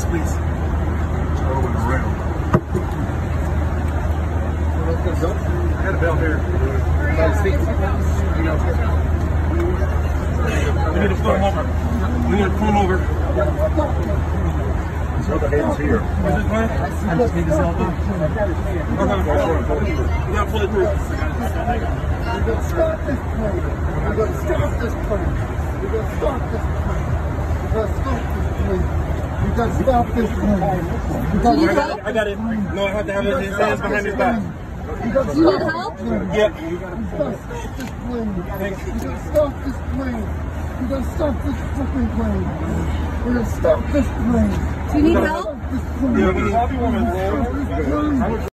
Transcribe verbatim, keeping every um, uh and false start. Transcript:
Yes, please. Over and around. I got a bell here. We need to pull him over. We need to pull him over. So the head's here. Is this fine? I just need to sell them. Okay. You gotta pull it through. We're gonna stop this plane. We're gonna stop this plane. We're gonna stop this plane. We're gonna stop this plane. We gotta stop this plane. We gotta I got it. I got it. No, I have to have his hands behind his back. We gotta Do you need stop help? this plane. Yep. We gotta stop this plane. We gotta stop this plane. We gotta stop this fucking plane. We're gonna stop this plane. Do you need We're gonna help? stop this plane. Yeah, we need- We're gonna stop this plane.